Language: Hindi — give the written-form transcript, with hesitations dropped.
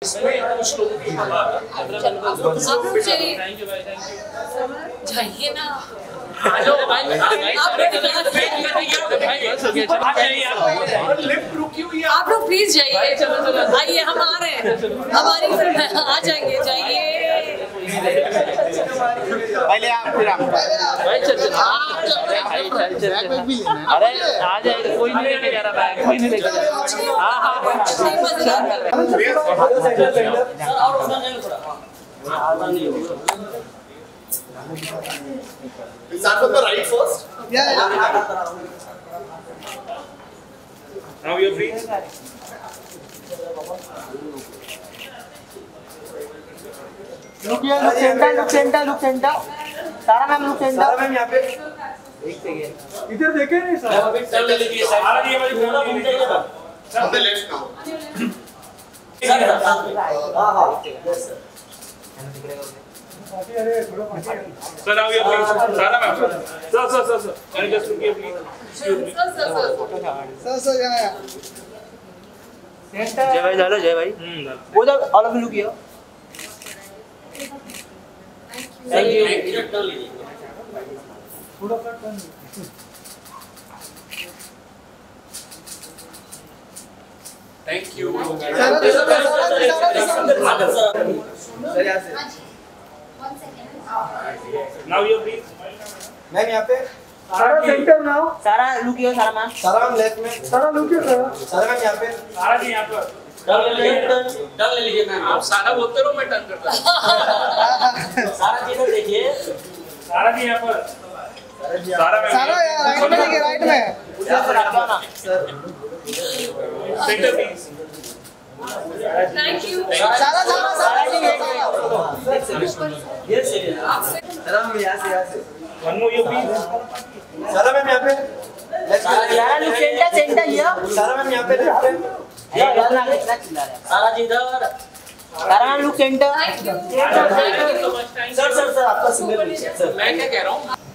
इसमें कुछ लोगों की आप लोग चाहिए जाइए ना आप लोग प्लीज जाइए आइए हम आ रहे हैं हमारी फिल्म है आ जाएंगे जाइए पहले आप फिर हम भाई चल अरे आ जाए कोई नहीं लेके जा रहा बैग कोई नहीं लेके जा रहा हां start from the right first. Yeah. Now you're free. Look here, look center. Sara ma'am look center. Sara ma'am यहाँ पे एक सेकेंड. इधर देखे नहीं सर टर्न ले लीजिए सारा ये वाली पूरा घूम जाइए ना on the left now. हाँ yes sir. Sir, now you're free. Sara ma'am sir. Can you just look here please? Sir यहाँ जय भाई डालो जय भाई. वो तो all of you look here. Thank you. थोड़ा सा turn Thank you. Now you're free. Ma'am यहाँ पे Sara center now Sara look here Sara ma'am. Sara ma'am left में सारा लुक है सर सारा मैम यहाँ पे सारा जी यहाँ पर टर्न ले लीजिए मैम आप सारा बोलते रहो मैं टर्न करता हूँ सारा चीज़ देखिए. सारा जी यहाँ पर सारा मैम सारा राइट में देखिए राइट में center please thank you Sara Yes sir. Sara ma'am यहाँ से one more you please Sara ma'am यहाँ पे Sara look center here. Sara ma'am यहाँ पे लेफ्ट में सारा जिधर Sara ma'am look center. Thank you sir आपका सिंगल मैं क्या कह रहा हूँ